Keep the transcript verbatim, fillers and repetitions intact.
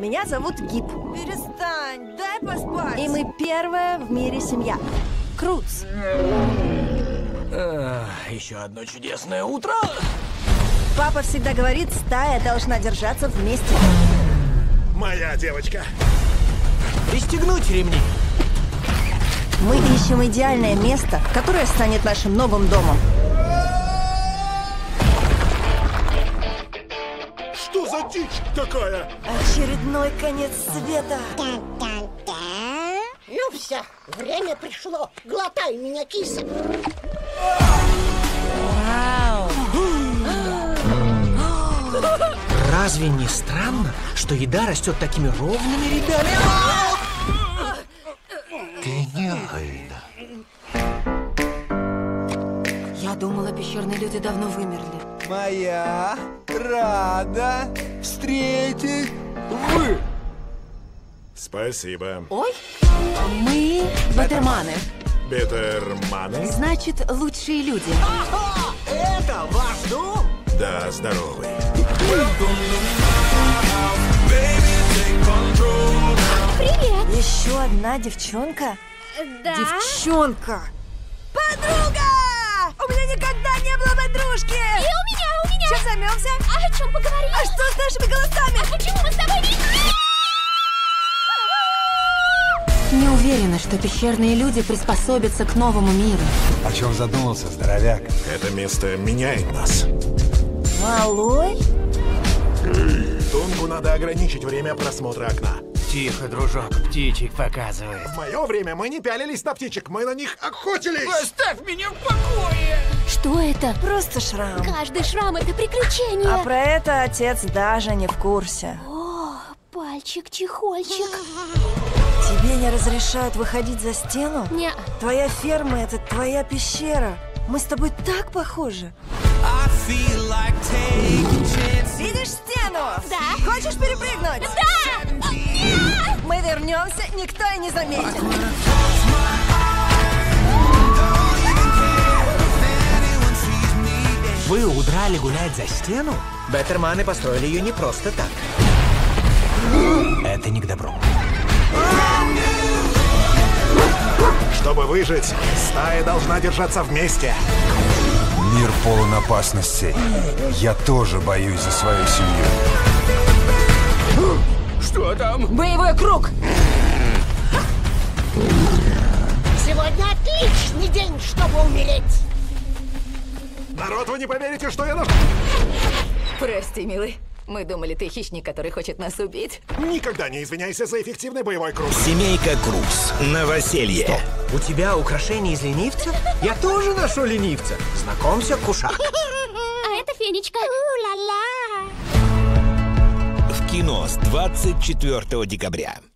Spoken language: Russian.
Меня зовут Гип. Перестань, дай поспать. И мы первая в мире семья. Круц. А, еще одно чудесное утро. Папа всегда говорит, стая должна держаться вместе. Моя девочка. Пристегнуть ремни. Мы ищем идеальное место, которое станет нашим новым домом. Что за дичь такая? Очередной конец света. Ну все, время пришло. Глотай меня, киса. Вау. Разве не странно, что еда растет такими ровными рядами? Гениально. Я думала, пещерные люди давно вымерли. Моя рада встретить вы. Спасибо. Ой, мы батерманы. Бетерманы? Значит, лучшие люди. Это ваш дом? Да, здоровый. Привет! Еще одна девчонка? Да. Девчонка! Подруга! У меня никогда не было подружки! И у меня, у меня! Чем займемся? А о чем поговорим? А что с нашими голосами? А почему мы с тобой не... Не уверена, что пещерные люди приспособятся к новому миру. О чем задумался, здоровяк? Это место меняет нас. Малой? Тунку надо ограничить время просмотра окна. Тихо, дружок, птичек показывает. В мое время мы не пялились на птичек, мы на них охотились. Оставь меня в покое! Что это? Просто шрам. Каждый шрам — это приключение. А про это отец даже не в курсе. О, пальчик-чехольчик. Тебе не разрешают выходить за стену? Не. Твоя ферма — это твоя пещера. Мы с тобой так похожи. Видишь стену? Да. Хочешь перепрыгнуть? Да! Мы вернемся, никто и не заметит. Вы удрали гулять за стену? Беттерманы построили ее не просто так. Это не к добру. Чтобы выжить, стая должна держаться вместе. Мир полон опасностей. Я тоже боюсь за свою семью. Что там? Боевой круг! Сегодня отличный день, чтобы умереть. Народ, вы не поверите, что я наш... Прости, милый. Мы думали, ты хищник, который хочет нас убить. Никогда не извиняйся за эффективный боевой круг. Семейка Круз. Новоселье. У тебя украшение из ленивца? Я тоже ношу ленивца. Знакомься, кушак. А это Фенечка. У-ла-ла. В кино с двадцать четвёртого декабря.